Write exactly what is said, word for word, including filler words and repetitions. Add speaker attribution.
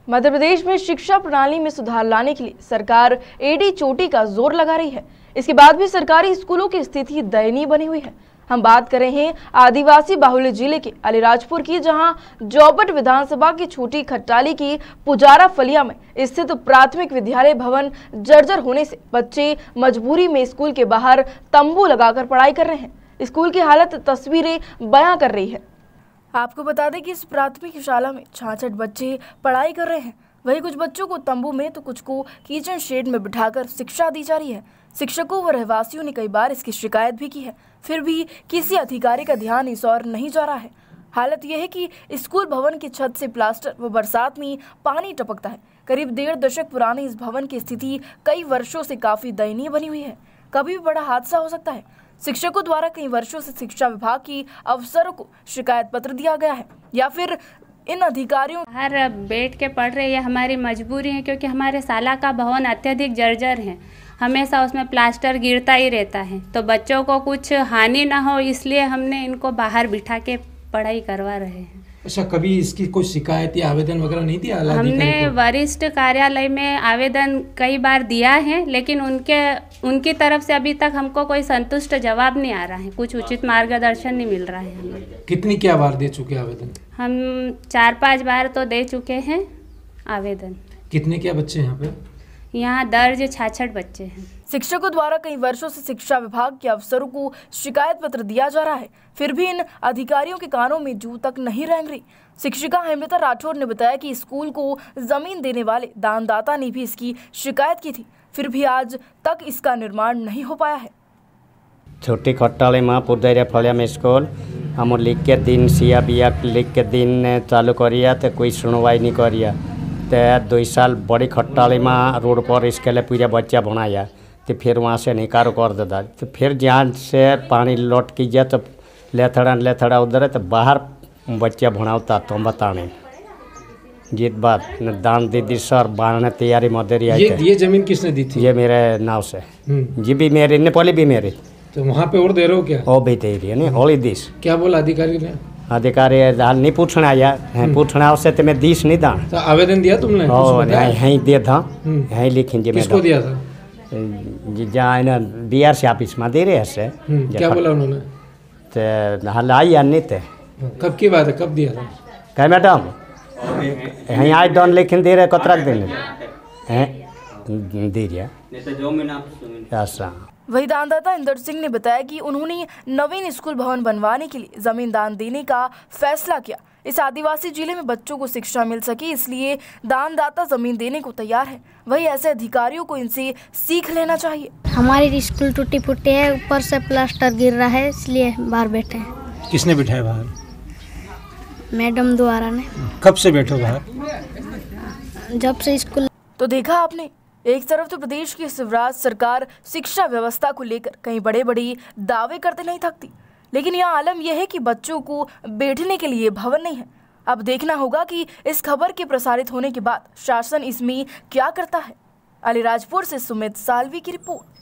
Speaker 1: मध्य प्रदेश में शिक्षा प्रणाली में सुधार लाने के लिए सरकार एड़ी चोटी का जोर लगा रही है। इसके बाद भी सरकारी स्कूलों की स्थिति दयनीय बनी हुई है। हम बात कर रहे हैं आदिवासी बाहुल्य जिले के अलीराजपुर की, जहां जौपट विधानसभा की छोटी खट्टाली की पुजारा फलिया में स्थित प्राथमिक विद्यालय भवन जर्जर होने से बच्चे मजबूरी में स्कूल के बाहर तंबू लगाकर पढ़ाई कर रहे हैं। स्कूल की हालत तस्वीरें बयां कर रही है। आपको बता दें कि इस प्राथमिक शाला में छाछठ बच्चे पढ़ाई कर रहे हैं। वहीं कुछ बच्चों को तंबू में तो कुछ को किचन शेड में बिठाकर शिक्षा दी जा रही है। शिक्षकों व रहवासियों ने कई बार इसकी शिकायत भी की है, फिर भी किसी अधिकारी का ध्यान इस ओर नहीं जा रहा है। हालत यह है कि स्कूल भवन की छत से प्लास्टर व बरसात में पानी टपकता है। करीब डेढ़ दशक पुराने इस भवन की स्थिति कई वर्षों से काफी दयनीय बनी हुई है। कभी भी बड़ा हादसा हो सकता है। शिक्षकों द्वारा कई वर्षों से शिक्षा विभाग की अफसरों को शिकायत पत्र दिया गया है, या फिर इन अधिकारियों
Speaker 2: बाहर बैठ के पढ़ रहे हैं। हमारी मजबूरी है क्योंकि हमारे शाला का भवन अत्यधिक जर्जर है, हमेशा उसमें प्लास्टर गिरता ही रहता है, तो बच्चों को कुछ हानि ना हो इसलिए हमने इनको बाहर बिठा के पढ़ाई करवा रहे हैं।
Speaker 3: अच्छा, कभी इसकी कोई शिकायत या आवेदन वगैरह नहीं दिया?
Speaker 2: हमने वरिष्ठ कार्यालय में आवेदन कई बार दिया है, लेकिन उनके उनकी तरफ से अभी तक हमको कोई संतुष्ट जवाब नहीं आ रहा है, कुछ उचित मार्गदर्शन नहीं मिल रहा है हमें।
Speaker 3: कितनी क्या बार दे चुके आवेदन?
Speaker 2: हम चार पाँच बार तो दे चुके हैं आवेदन।
Speaker 3: कितने क्या बच्चे यहाँ पे?
Speaker 2: यहाँ दर्ज छाछठ बच्चे हैं।
Speaker 1: शिक्षकों द्वारा कई वर्षों से शिक्षा विभाग के अफसरों को शिकायत पत्र दिया जा रहा है, फिर भी इन अधिकारियों के कानों में जू तक नहीं रेंग रही। शिक्षिका हेमलता राठौर ने बताया कि स्कूल को जमीन देने वाले दानदाता ने भी इसकी शिकायत की थी, फिर भी आज तक इसका निर्माण नहीं हो पाया है।
Speaker 4: छोटी खट्टाली में पुजारा फलिया में स्कूल हम लिख के दिन सिया बिया लिख के दिन चालू करिया तो कोई सुनवाई नहीं करिया। तो दो साल बड़ी खट्टाली में रोड पर इसके लिए पूरा बच्चा बनाया, तो फिर वहाँ से निकारो कर देता। तो फिर जहाँ से पानी लौट की जाए तो लेथड़ा लेथड़ा उधर है, तो बाहर बच्चा बनाता तो बताने जीत बात दान दीदी सर बांधने तैयारी मदरी आई।
Speaker 3: ये, ये जमीन किसने दी थी?
Speaker 4: ये मेरे नाव से जी भी मेरी नेपाली भी मेरी।
Speaker 3: तो वहाँ पे और दे रहे हो क्या?
Speaker 4: ओ भी दे रही है नहीं होली दिस।
Speaker 3: क्या बोला अधिकारी ने?
Speaker 4: अधिकारी हाल नहीं पूछना यार, पूछना उससे तो मैं दिस नहीं दान।
Speaker 3: तो आवेदन दिया तुमने?
Speaker 4: ओ यहीं दिया था, यहीं लिखेंगे।
Speaker 3: किसको दिया था?
Speaker 4: जहाँ ना बी आर सी ऑफिस में दे रहे हैं।
Speaker 3: क्या बोला उन्होंने?
Speaker 4: तो हाल आई या नहीं थे?
Speaker 3: कब की बात है, कब दिया था?
Speaker 4: क्या मैडम यहीं आई डॉन लेकिन दे रहे कतरा देने दे रहा ऐसा।
Speaker 1: वही दानदाता इंदर सिंह ने बताया कि उन्होंने नवीन स्कूल भवन बनवाने के लिए जमीन दान देने का फैसला किया। इस आदिवासी जिले में बच्चों को शिक्षा मिल सके, इसलिए दानदाता जमीन देने को तैयार है। वही ऐसे अधिकारियों को इनसे सीख लेना चाहिए।
Speaker 5: हमारी स्कूल टूटी फूटी है, ऊपर से प्लास्टर गिर रहा है, इसलिए बाहर बैठे हैं।
Speaker 3: किसने बिठाया बाहर?
Speaker 5: मैडम द्वारा ने।
Speaker 3: कब से बैठो बाहर?
Speaker 5: जब से स्कूल।
Speaker 1: तो देखा आपने, एक तरफ तो प्रदेश की शिवराज सरकार शिक्षा व्यवस्था को लेकर कई बड़े बड़े दावे करते नहीं थकती, लेकिन यहाँ आलम यह है कि बच्चों को बैठने के लिए भवन नहीं है। अब देखना होगा कि इस खबर के प्रसारित होने के बाद शासन इसमें क्या करता है। अलीराजपुर से सुमित सालवी की रिपोर्ट।